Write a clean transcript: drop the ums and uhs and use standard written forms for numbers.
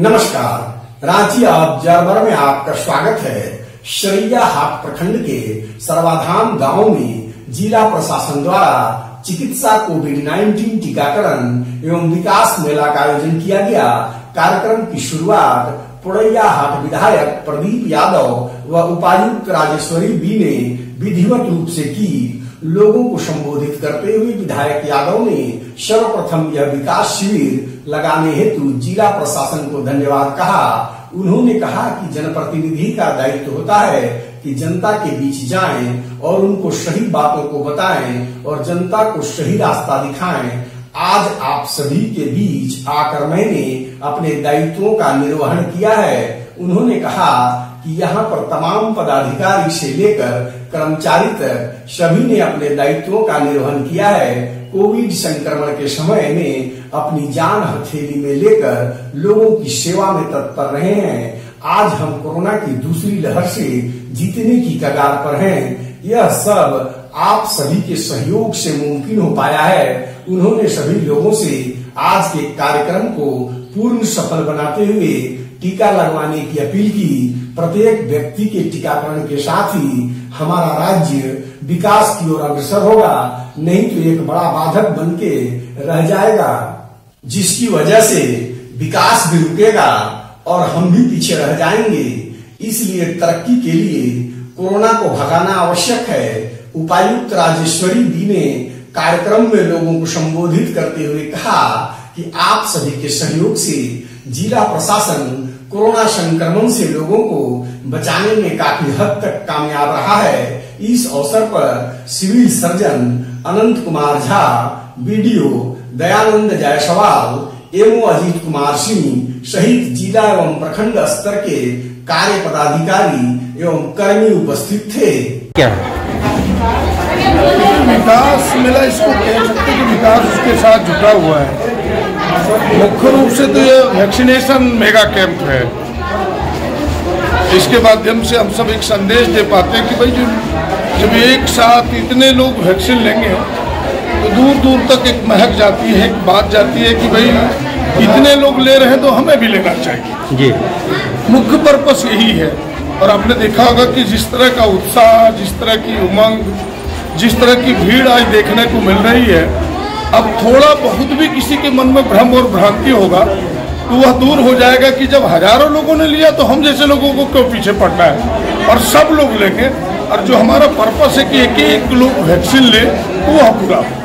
नमस्कार। रांची ऑब्जर्वर में आपका स्वागत है। शरियाहाट प्रखंड के सर्वाधाम गांव में जिला प्रशासन द्वारा चिकित्सा कोविड-19 टीकाकरण एवं विकास मेला का आयोजन किया गया। कार्यक्रम की शुरुआत पुड़ैयाहाट विधायक प्रदीप यादव व उपायुक्त राजेश्वरी बी ने विधिवत रूप से की। लोगों को संबोधित करते हुए विधायक यादव ने सर्वप्रथम यह विकास शिविर लगाने हेतु जिला प्रशासन को धन्यवाद कहा। उन्होंने कहा कि जनप्रतिनिधि का दायित्व होता है कि जनता के बीच जाएं और उनको सही बातों को बताएं और जनता को सही रास्ता दिखाएं। आज आप सभी के बीच आकर मैंने अपने दायित्वों का निर्वहन किया है। उन्होंने कहा कि यहाँ पर तमाम पदाधिकारी से लेकर कर्मचारी तक सभी ने अपने दायित्वों का निर्वहन किया है। कोविड संक्रमण के समय में अपनी जान हथेली में लेकर लोगों की सेवा में तत्पर रहे हैं। आज हम कोरोना की दूसरी लहर से जीतने की कगार पर हैं। यह सब आप सभी के सहयोग से मुमकिन हो पाया है। उन्होंने सभी लोगों से आज के कार्यक्रम को पूर्ण सफल बनाते हुए टीका लगवाने की अपील की। प्रत्येक व्यक्ति के टीकाकरण के साथ ही हमारा राज्य विकास की ओर अग्रसर होगा, नहीं तो एक बड़ा बाधक बन के रह जाएगा, जिसकी वजह से विकास भी रुकेगा और हम भी पीछे रह जाएंगे। इसलिए तरक्की के लिए कोरोना को भगाना आवश्यक है। उपायुक्त राजेश्वरी बी ने कार्यक्रम में लोगों को संबोधित करते हुए कहा कि आप सभी के सहयोग से जिला प्रशासन कोरोना संक्रमण से लोगों को बचाने में काफी हद तक कामयाब रहा है। इस अवसर पर civil surgeon Anant Kumar Jha, BDO Dayanand Jaiswal एवं अजीत कुमार सिंह सहित जिला एवं प्रखंड स्तर के कार्य पदाधिकारी एवं कर्मी उपस्थित थे। क्या विकास मेला इसको कह सकते कि विकास उसके साथ जुटा हुआ है। मुख्य रूप से तो ये वैक्सीनेशन मेगा कैंप है। इसके माध्यम से हम सब एक संदेश दे पाते हैं कि भाई जब एक साथ इतने लोग वैक्सीन लेंगे तो दूर दूर तक एक महक जाती है, एक बात जाती है कि भाई इतने लोग ले रहे हैं तो हमें भी लेना चाहिए। जी मुख्य पर्पस यही है। और आपने देखा होगा कि जिस तरह का उत्साह, जिस तरह की उमंग, जिस तरह की भीड़ आज देखने को मिल रही है, अब थोड़ा बहुत भी किसी के मन में भ्रम और भ्रांति होगा तो वह दूर हो जाएगा कि जब हजारों लोगों ने लिया तो हम जैसे लोगों को क्यों पीछे पड़ना है। और सब लोग लेंगे और जो हमारा पर्पस है कि एक लोग वैक्सीन ले वो पूरा हो।